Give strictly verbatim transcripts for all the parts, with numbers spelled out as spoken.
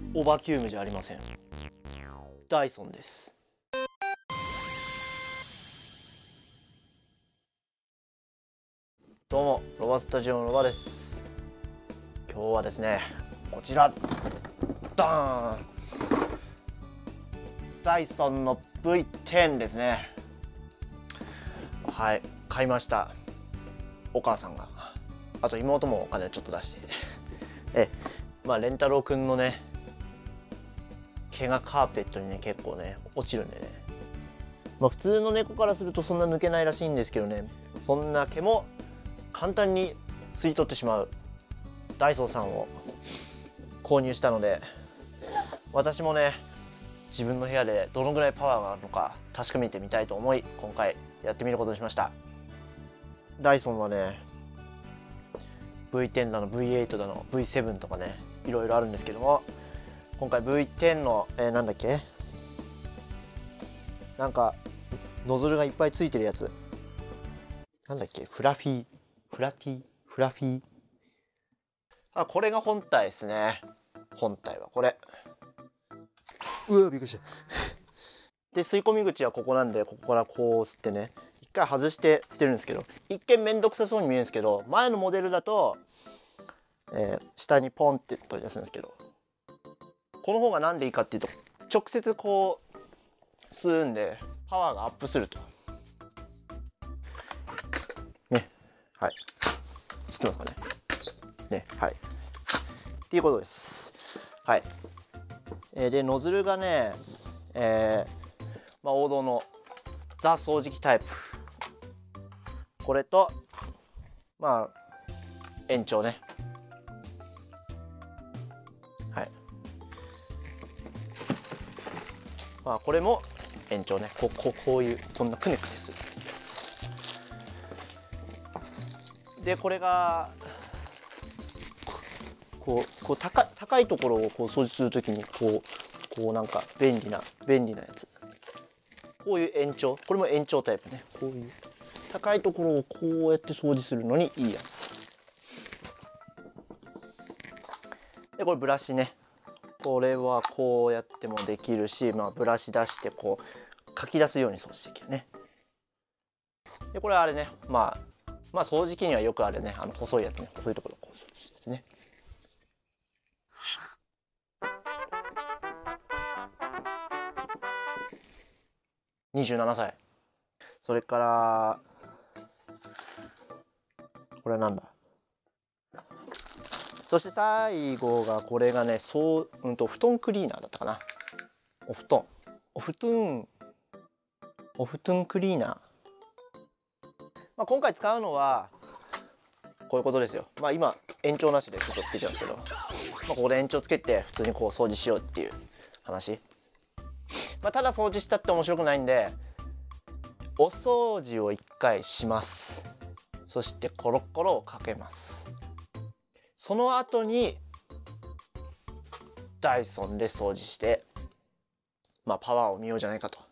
オバキュームじゃありません。ダイソンです。どうも、ロバスタジオのロバです。今日はですね、こちらダーンダイソンの ブイテン ですね。はい、買いました。お母さんが、あと妹もお金ちょっと出してえまあレンタロウくんのね毛がカーペットにね結構ね落ちるんでね、まあ普通の猫からするとそんな抜けないらしいんですけどね、そんな毛も簡単に吸い取ってしまうダイソーさんを購入したので、私もね自分の部屋でどのぐらいパワーがあるのか確かめてみたいと思い、今回やってみることにしました。ダイソンはね ブイテン だの ブイエイト だの ブイセブン とかねいろいろあるんですけども、今回 ブイテン の、えー、なんだっけなんかノズルがいっぱいついてるやつなんだっけフラフィーフラティフラフィーあ、これが本体ですね。本体はこれ。うわびっくりしたで吸い込み口はここなんで、ここからこう吸ってね一回外して捨てるんですけど、一見めんどくさそうに見えるんですけど、前のモデルだと、えー、下にポンって取り出すんですけど、この方がなんでいいかっていうと直接こう吸うんでパワーがアップするとね。はい吸ってますかねね。はいっていうことです。はい、えー、でノズルがね、えーまあ、王道のザ掃除機タイプ、これとまあ延長ね。はい、まあこれも延長ね。こここういうこんなくねくねするやつで、これがこうこう高い高いところをこう掃除するときにこうこうなんか便利な便利なやつ、こういう延長、これも延長タイプね。こういう高いところをこうやって掃除するのにいいやつで、これブラシね。これはこうやってもできるし、まあ、ブラシ出してこうかき出すように掃除できるね。でこれはあれね、まあまあ掃除機にはよくあるね、あの細いやつね、細いところをこう掃除ですね。にじゅうななさい。それからこれはなんだ、そして最後がこれがね、そう、うんと布団クリーナーだったかな。お布団お布団お布団クリーナー、まあ、今回使うのはこういうことですよ。まあ今延長なしでちょっとつけちゃうんですけど、まあ、ここで延長つけて普通にこう掃除しようっていう話。まあ、ただ掃除したって面白くないんで、お掃除をいっかいします。そしてコロコロをかけます。その後にダイソンで掃除して、まあパワーを見ようじゃないかと。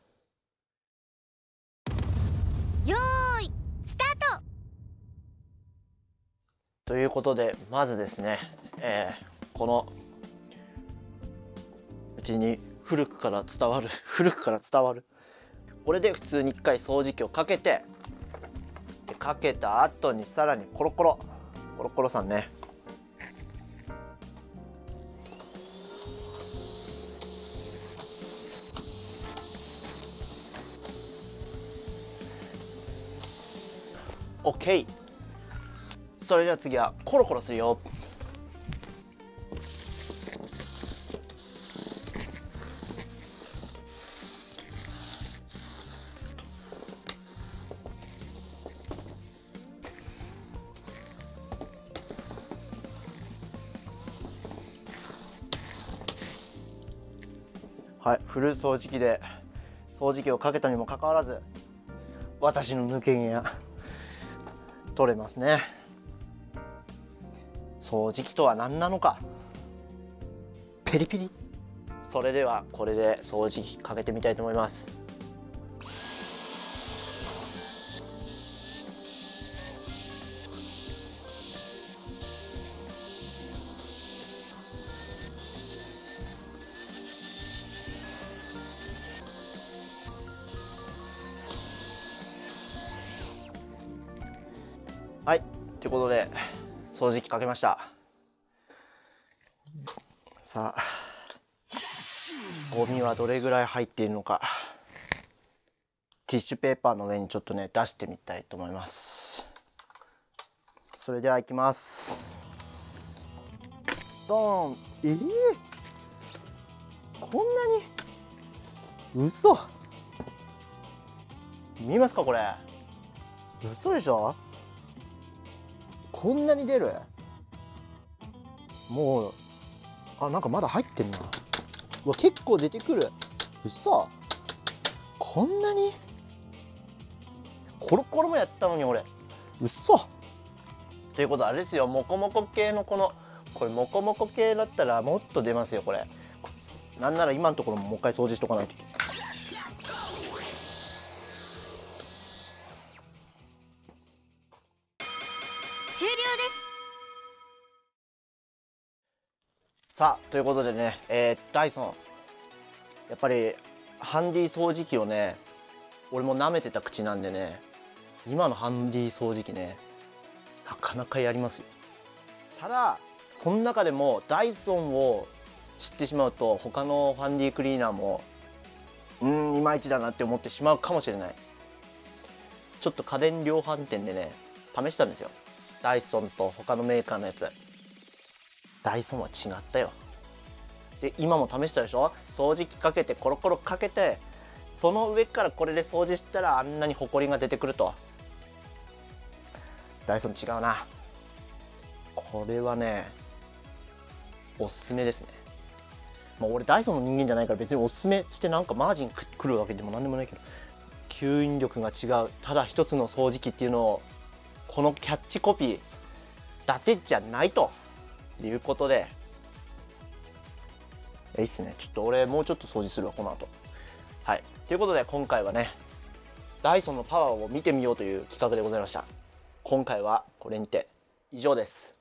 よーいスタートということで、まずですね、えー、このうちに古くから伝わる古くから伝わるこれで普通にいっかい掃除機をかけて、でかけた後にさらにコロコロコロコロさんね、オッケー。それでは次はコロコロするよ。はい、フル掃除機で掃除機をかけたにもかかわらず私の抜け毛が取れますね。掃除機とは何なのか。ペリペリ。それではこれで掃除機かけてみたいと思います。 はい、ということで掃除機かけました。さあゴミはどれぐらい入っているのか、ティッシュペーパーの上にちょっとね出してみたいと思います。それではいきます。ドーン。えー、こんなに、嘘、見えますかこれ、嘘でしょ。こんなに出る。もうあ、なんかまだ入ってんな。うわ、結構出てくる。嘘、こんなに。コロコロもやったのに俺、嘘。ということはあれですよ、モコモコ系のこのこれモコモコ系だったらもっと出ますよこれ。なんなら今のところももう一回掃除しとかないといけない。 終了です。 さあということでね、えー、ダイソンやっぱりハンディ掃除機をね、俺も舐めてた口なんでね、今のハンディ掃除機ねなかなかやりますよ。ただその中でもダイソンを知ってしまうと他のハンディクリーナーもうーんいまいちだなって思ってしまうかもしれない。ちょっと家電量販店でね試したんですよ、ダイソンと他のメーカーのやつ。ダイソンは違ったよ。で今も試したでしょ、掃除機かけてコロコロかけて、その上からこれで掃除したらあんなにホコリが出てくると。ダイソン違うな。これはねおすすめですね。まあ俺ダイソンの人間じゃないから別におすすめしてなんかマージンくるわけでもなんでもないけど、吸引力が違う、ただ一つの掃除機っていうのをこのキャッチコピーだけじゃないということで、いいっすね。ちょっと俺もうちょっと掃除するわこの後。はい、ということで今回はねダイソンのパワーを見てみようという企画でございました。今回はこれにて以上です。